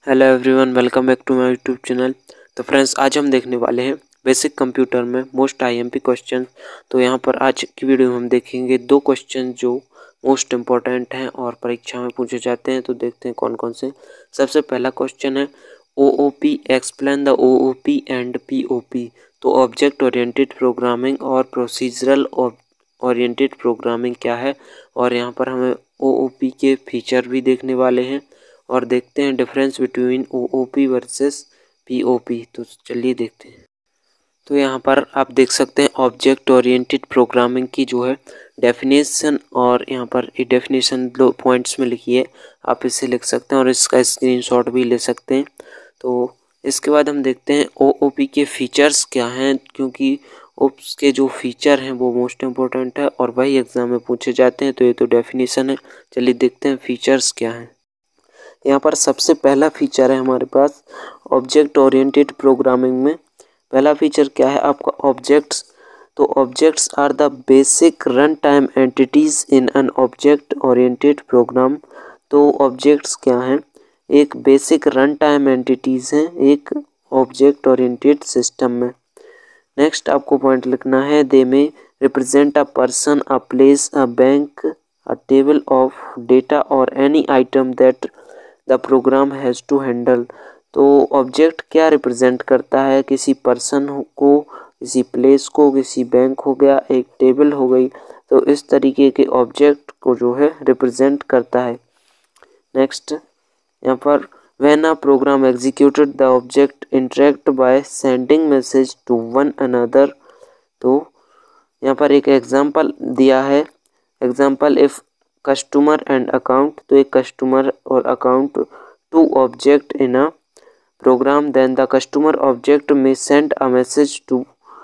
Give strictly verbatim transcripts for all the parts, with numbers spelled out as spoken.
Hello everyone, welcome back to my YouTube channel. तो friends, आज हम देखने वाले हैं बेसिक कंप्यूटर में मोस्ट आईएमपी क्वेश्चन। तो यहाँ पर आज की वीडियो में हम देखेंगे दो क्वेश्चन जो मोस्ट इम्पॉर्टेंट हैं और परीक्षा में पूछे जाते हैं। तो देखते हैं कौन कौन से। सबसे पहला क्वेश्चन है OOP, explain the OOP and POP. तो ऑब्जेक्ट ओरिएंटेड प्रोग्रामिंग और प्रोसीजरल ओरिएंटेड प्रोग्रामिंग क्या है, और यहाँ पर हमें ओओपी के फीचर भी देखने वाले हैं और देखते हैं difference between OOP versus POP. तो चलिए देखते हैं। तो यहाँ पर आप देख सकते हैं ऑब्जेक्ट ओरिएंटेड प्रोग्रामिंग की जो है डेफिनेशन, और यहाँ पर ये डेफिनेशन दो पॉइंट्स में लिखी है, आप इसे लिख सकते हैं और इसका स्क्रीनशॉट भी ले सकते हैं। तो इसके बाद हम देखते हैं ओओपी के फीचर्स क्या हैं, क्योंकि उसके जो फीचर हैं वो मोस्ट इम्पोर्टेंट है और वही एग्जाम में पूछे जाते हैं। तो ये तो डेफिनेशन है, चलिए देखते हैं फीचर्स क्या हैं। यहाँ पर सबसे पहला फीचर है हमारे पास ऑब्जेक्ट ओरिएंटेड प्रोग्रामिंग में। पहला फीचर क्या है आपका, ऑब्जेक्ट्स। तो objects are the basic run time entities in an object oriented program. तो ऑब्जेक्ट्स क्या हैं, एक बेसिक रन टाइम एंटिटीज हैं एक ऑब्जेक्ट ओरिएंटेड सिस्टम में। नेक्स्ट आपको पॉइंट लिखना है, they may represent a person, a place, a bank, a table of data और any item that the program has to handle. तो ऑब्जेक्ट क्या represent करता है, किसी पर्सन को, किसी प्लेस को, किसी बैंक हो गया, एक टेबल हो गई। तो इस तरीके के ऑब्जेक्ट को जो है रिप्रेजेंट करता है। नेक्स्ट यहाँ पर when a program executed the object interact by sending message to one another. तो यहाँ पर एक एग्जांपल दिया है, example if customer and account. तो एक कस्टमर और account to object in a program, then the customer object may send a message to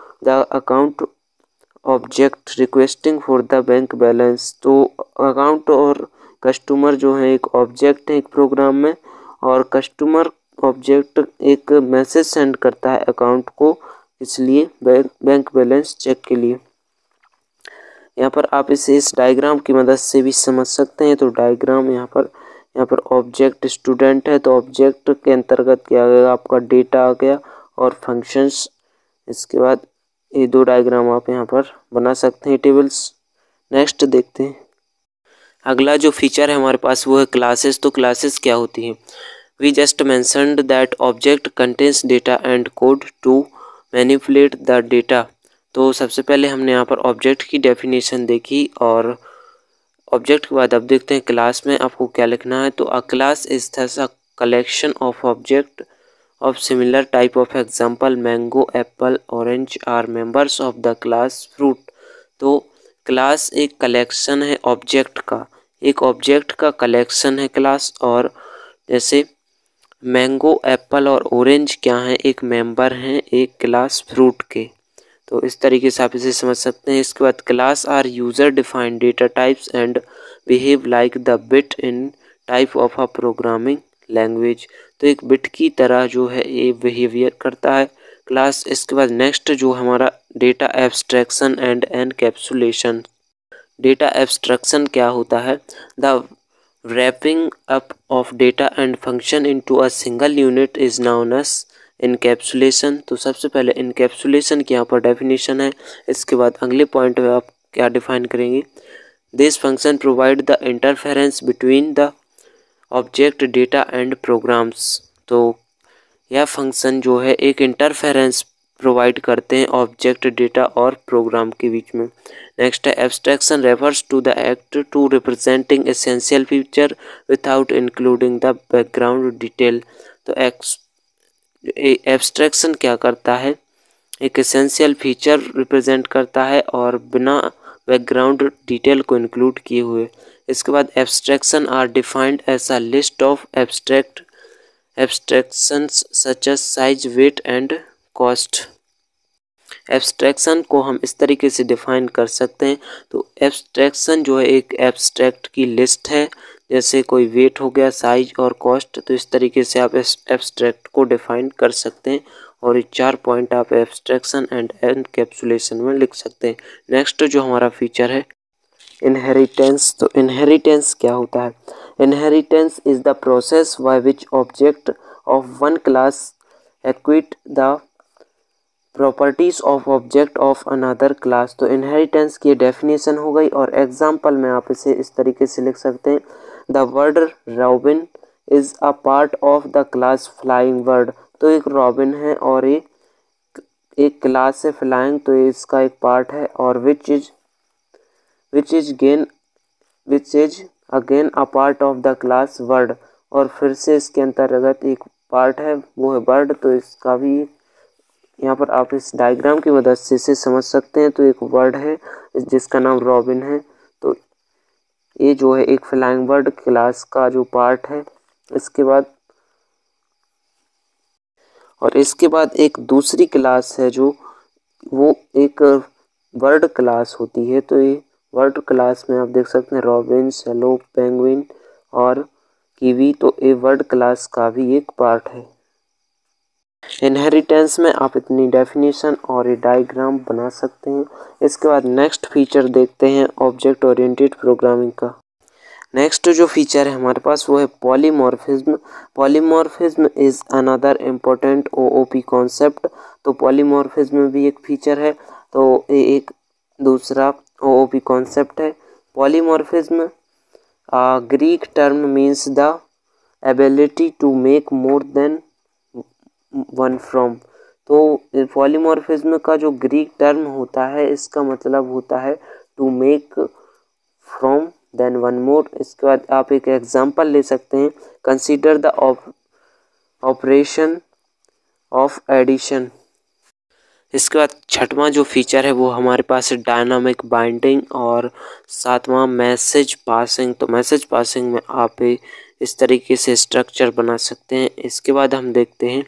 the account object requesting for the bank balance. तो अकाउंट और customer जो है एक object है एक प्रोग्राम में, और कस्टमर ऑब्जेक्ट एक मैसेज सेंड करता है अकाउंट को, इसलिए बैंक बैंक बैलेंस चेक के लिए। यहाँ पर आप इसे इस डायग्राम की मदद से भी समझ सकते हैं। तो डायग्राम यहाँ पर यहाँ पर ऑब्जेक्ट स्टूडेंट है, तो ऑब्जेक्ट के अंतर्गत क्या आ गया आपका डेटा आ गया और फंक्शंस। इसके बाद ये दो डायग्राम आप यहाँ पर बना सकते हैं टेबल्स। नेक्स्ट देखते हैं, अगला जो फीचर है हमारे पास वो है क्लासेस। तो क्लासेस क्या होती हैं, we just mentioned that object contains data and code to manipulate the data. तो सबसे पहले हमने यहाँ पर ऑब्जेक्ट की डेफिनेशन देखी, और ऑब्जेक्ट के बाद अब देखते हैं क्लास में आपको क्या लिखना है। तो a class is thus a collection of object of similar type of example mango, apple, orange are members of the class fruit. तो क्लास एक कलेक्शन है ऑब्जेक्ट का, एक ऑब्जेक्ट का कलेक्शन है क्लास। और जैसे मैंगो, एप्पल और ऑरेंज क्या हैं, एक मेंबर हैं एक क्लास फ्रूट के। तो इस तरीके से आप इसे समझ सकते हैं। इसके बाद class are user defined data types and behave like the built in type of a programming language. तो एक बिट की तरह जो है ये बिहेवियर करता है क्लास। इसके बाद नेक्स्ट जो हमारा data abstraction and encapsulation. Data abstraction क्या होता है, the wrapping up of data and function into a single unit is known as encapsulation। तो सबसे पहले इनकैप्सुलेशन की यहाँ पर डेफिनेशन है, इसके बाद अगले पॉइंट में आप क्या डिफाइन करेंगे, this function provide the interference between the object data and programs. तो यह फंक्शन जो है एक इंटरफेरेंस प्रोवाइड करते हैं ऑब्जेक्ट डेटा और प्रोग्राम के बीच में। नेक्स्ट है abstraction refers to the act to representing essential feature without including the background detail. तो एब्स्ट्रैक्शन क्या करता है, एक एसेंशियल फीचर रिप्रेजेंट करता है और बिना बैकग्राउंड डिटेल को इंक्लूड किए हुए। इसके बाद abstraction are defined as a list of abstract abstractions such as size, weight and cost. Abstraction को हम इस तरीके से डिफाइन कर सकते हैं। तो एब्स्ट्रैक्शन जो है एक एब्स्ट्रैक्ट की लिस्ट है, जैसे कोई वेट हो गया, साइज और कॉस्ट। तो इस तरीके से आप एब्स्ट्रैक्ट को डिफाइन कर सकते हैं, और ये चार पॉइंट आप एब्स्ट्रैक्शन एंड एनकैप्सुलेशन में लिख सकते हैं। नेक्स्ट जो हमारा फीचर है इनहेरिटेंस। तो इनहेरिटेंस क्या होता है, inheritance is the process by which object of one class acquire the properties of object of another class. तो इनहेरिटेंस की डेफिनेशन हो गई और एग्जाम्पल में आप इसे इस तरीके से लिख सकते हैं, the word robin is a part of the class flying bird. तो एक रॉबिन है और एक एक क्लास है फ्लाइंग, तो इसका एक पार्ट है, और which is which is gain which is again a part of the class bird, और फिर से इसके अंतर्गत एक पार्ट है वो है बर्ड, तो इसका भी यहाँ पर आप इस डायग्राम की मदद से इसे समझ सकते हैं। तो एक बर्ड है जिसका नाम रॉबिन है, तो ये जो है एक फ्लाइंग बर्ड क्लास का जो पार्ट है। इसके बाद और इसके बाद एक दूसरी क्लास है जो वो एक बर्ड क्लास होती है, तो ये बर्ड क्लास में आप देख सकते हैं रॉबिन, सैलो, पेंगुइन और कीवी, तो ये बर्ड क्लास का भी एक पार्ट है। इनहेरिटेंस में आप इतनी डेफिनेशन और ये डायग्राम बना सकते हैं। इसके बाद नेक्स्ट फीचर देखते हैं ऑब्जेक्ट ओरिएंटेड प्रोग्रामिंग का। नेक्स्ट जो फीचर है हमारे पास वो है polymorphism. Polymorphism is another important OOP concept. तो पॉलीमॉर्फिज्म भी एक फीचर है, तो ये एक दूसरा ओओपी कॉन्सेप्ट है। Polymorphism Greek term means the ability to make more than one from. तो पॉलीमॉर्फिज्म का जो ग्रीक टर्म होता है इसका मतलब होता है to make from then one more. इसके बाद आप एक एग्जांपल ले सकते हैं, consider the operation of addition. इसके बाद छठवां जो फीचर है वो हमारे पास है डायनामिक बाइंडिंग और सातवां मैसेज पासिंग। तो मैसेज पासिंग में आप इस तरीके से स्ट्रक्चर बना सकते हैं। इसके बाद हम देखते हैं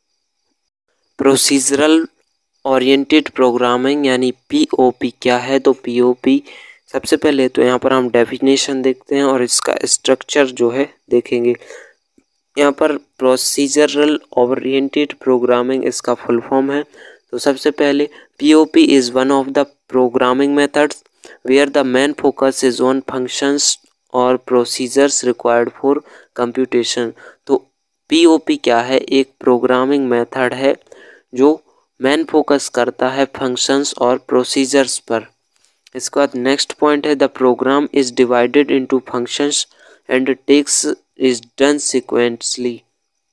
प्रोसीजरल ओरिएंटेड प्रोग्रामिंग यानी पीओपी क्या है। तो पीओपी सबसे पहले तो यहाँ पर हम डेफिनेशन देखते हैं और इसका स्ट्रक्चर जो है देखेंगे। यहाँ पर प्रोसीजरल ओरिएंटेड प्रोग्रामिंग इसका फुल फॉर्म है। तो सबसे पहले POP is one of the programming methods where the main focus is on functions और प्रोसीजर्स रिक्वायर्ड फॉर कंप्यूटेशन। तो पीओपी क्या है, एक प्रोग्रामिंग मेथड है जो मेन फोकस करता है फंक्शंस और प्रोसीजर्स पर। इसके बाद नेक्स्ट पॉइंट है the program is divided into functions and tasks is done sequentially.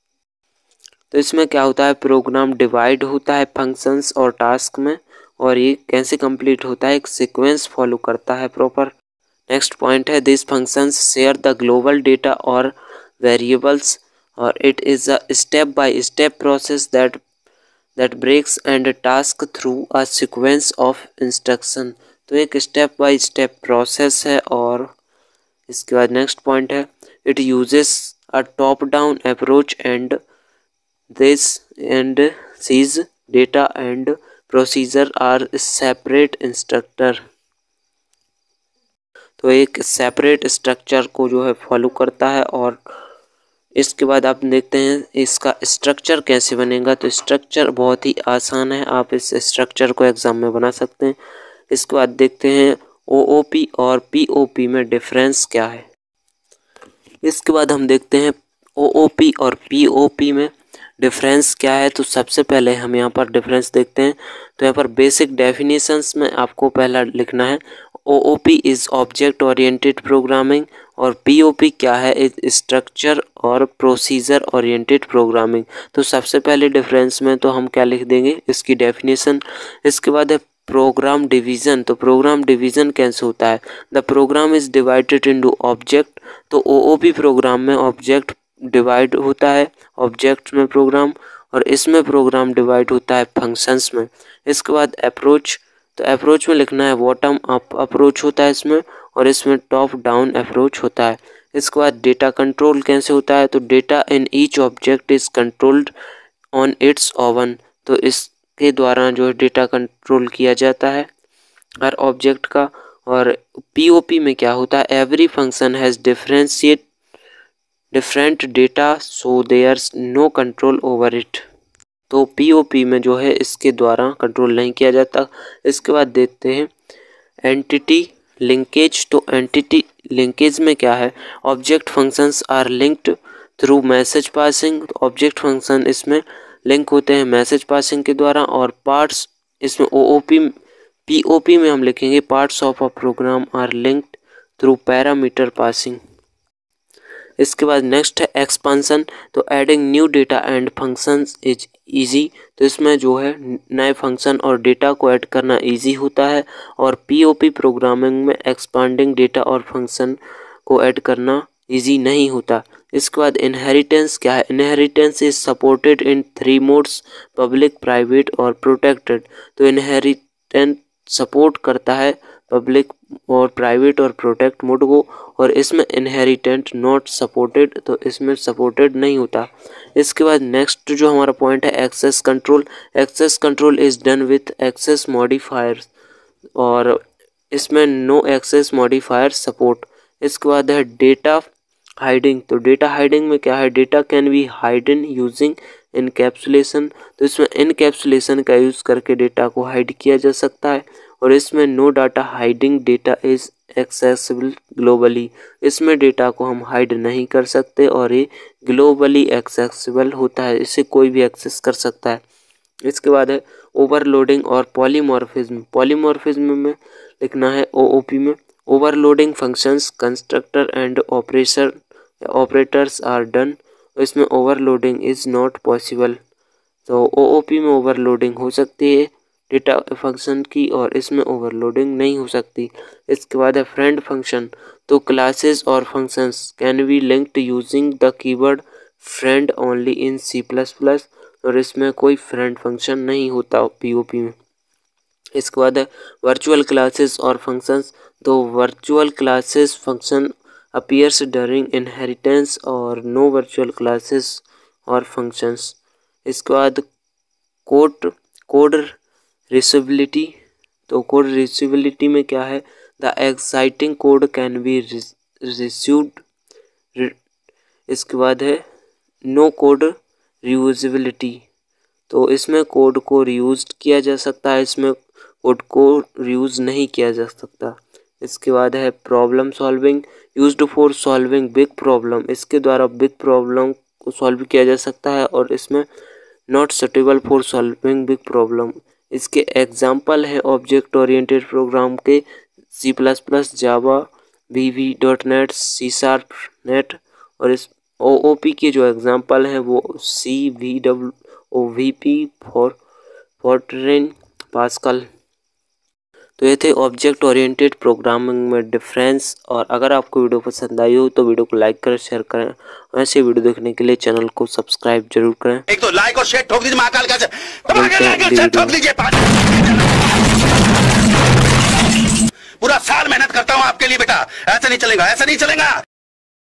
तो इसमें क्या होता है, प्रोग्राम डिवाइड होता है फंक्शंस और टास्क में, और ये कैसे कंप्लीट होता है, एक सीक्वेंस फॉलो करता है प्रॉपर। नेक्स्ट पॉइंट है this functions share the global data और वेरिएबल्स, और it is a step by step process that that breaks and task through a sequence of instruction. तो एक स्टेप बाय स्टेप प्रोसेस है। और इसके बाद next point है it uses a top down approach and this and sees data and procedure are separate instructor. तो एक separate structure को जो है फॉलो करता है। और इसके बाद आप देखते हैं इसका स्ट्रक्चर कैसे बनेगा। तो स्ट्रक्चर बहुत ही आसान है, आप इस स्ट्रक्चर को एग्जाम में बना सकते हैं। इसके बाद देखते हैं ओओपी और पीओपी में डिफरेंस क्या है। इसके बाद हम देखते हैं ओओपी और पीओपी में डिफरेंस क्या है। तो सबसे पहले हम यहाँ पर डिफरेंस देखते हैं। तो यहाँ पर बेसिक डेफिनेशंस में आपको पहला लिखना है OOP is object oriented programming, और पीओपी क्या है, इज स्ट्रक्चर और प्रोसीजर ओरिएंटेड प्रोग्रामिंग। तो सबसे पहले डिफरेंस में तो हम क्या लिख देंगे, इसकी डेफिनेशन। इसके बाद है प्रोग्राम डिवीज़न। तो प्रोग्राम डिवीज़न कैसे होता है, the program is divided into object. तो ओओपी प्रोग्राम में ऑब्जेक्ट डिवाइड होता है, ऑब्जेक्ट में प्रोग्राम, और इसमें प्रोग्राम डिवाइड होता है फंक्शंस में। इसके बाद अप्रोच, तो अप्रोच में लिखना है बॉटम अप अप्रोच होता है इसमें, और इसमें टॉप डाउन अप्रोच होता है। इसके बाद डेटा कंट्रोल कैसे होता है, तो data in each object is controlled on its own. तो इसके द्वारा जो है डेटा कंट्रोल किया जाता है हर ऑब्जेक्ट का। और पीओपी में क्या होता है, every function has differentiate different data so there's no control over it. तो पीओपी में जो है इसके द्वारा कंट्रोल नहीं किया जाता। इसके बाद देखते हैं एंटिटी लिंकेज। तो एंटिटी लिंकेज में क्या है, object functions are linked through message passing. Object function इसमें लिंक होते हैं मैसेज पासिंग के द्वारा। और पार्ट्स इसमें ओओपी पीओपी में हम लिखेंगे parts of a program are linked through parameter passing. इसके बाद नेक्स्ट है एक्सपांसन। तो adding new data and functions is easy. तो इसमें जो है नए फंक्शन और डेटा को ऐड करना इजी होता है। और पीओपी प्रोग्रामिंग में एक्सपांडिंग डेटा और फंक्शन को ऐड करना इजी नहीं होता। इसके बाद इनहेरिटेंस क्या है? Inheritance is supported in three modes, public, private और प्रोटेक्टेड। तो इनहेरिटेंस सपोर्ट करता है पब्लिक और प्राइवेट और प्रोटेक्ट मोड को। और इसमें इनहेरिटेंट नॉट सपोर्टेड, तो इसमें सपोर्टेड नहीं होता। इसके बाद नेक्स्ट जो हमारा पॉइंट है access control. Access control is done with access modifiers और इसमें नो एक्सेस मॉडिफायर सपोर्ट। इसके बाद है डेटा हाइडिंग। तो डेटा हाइडिंग में क्या है? Data can be hidden using encapsulation. तो इसमें इनकैप्सुलेशन का यूज़ करके डेटा को हाइड किया जा सकता है। और इसमें no data hiding data is accessible globally. इसमें डेटा को हम हाइड नहीं कर सकते और ये ग्लोबली एक्सेसिबल होता है, इसे कोई भी एक्सेस कर सकता है। इसके बाद है ओवरलोडिंग और पॉलीमॉर्फिज्म। पॉलीमॉर्फिज्म में लिखना है ओओपी में overloading functions constructor and operation operators are done. इसमें ओवरलोडिंग इज नॉट पॉसिबल। तो ओओपी में ओवरलोडिंग हो सकती है डेटा फंक्शन की और इसमें ओवरलोडिंग नहीं हो सकती। इसके बाद है फ्रेंड फंक्शन। तो क्लासेस और functions can be linked using the keyword friend only in C plus plus. और इसमें कोई फ्रेंड फंक्शन नहीं होता पीओपी में। इसके बाद है वर्चुअल क्लासेस और फंक्शंस। तो virtual classes function appears during inheritance और नो वर्चुअल क्लासेस और फंक्शंस। इसके बाद कोड कोड रिसेबिलिटी। तो कोड रिसेबिलिटी में क्या है? The exciting code can be received. इसके बाद है नो कोड रियूजेबिलिटी। तो इसमें कोड को रियूज किया जा सकता है, इसमें कोड को रियूज नहीं किया जा सकता। इसके बाद है problem solving used for solving big problem. इसके द्वारा बिग प्रॉब्लम को सॉल्व किया जा सकता है और इसमें not suitable for solving big problem. इसके एग्जाम्पल है ऑब्जेक्ट ओरिएंटेड प्रोग्राम के C plus plus, Java, V V dot net, C sharp net. और इस ओ ओ पी के जो एग्जाम्पल है वो C V W O V P for Fortran Pascal. तो ये थे ऑब्जेक्ट ओरिएंटेड प्रोग्रामिंग में डिफरेंस। और अगर आपको वीडियो पसंद आई हो तो वीडियो को लाइक करें, शेयर करें। ऐसे वीडियो देखने के लिए चैनल को सब्सक्राइब जरूर करें। एक तो लाइक और शेयर ठोक दीजिए महाकाल का ठोक दीजिए। पूरा साल मेहनत करता हूँ आपके लिए बेटा, ऐसा नहीं चलेगा, ऐसा नहीं चलेगा।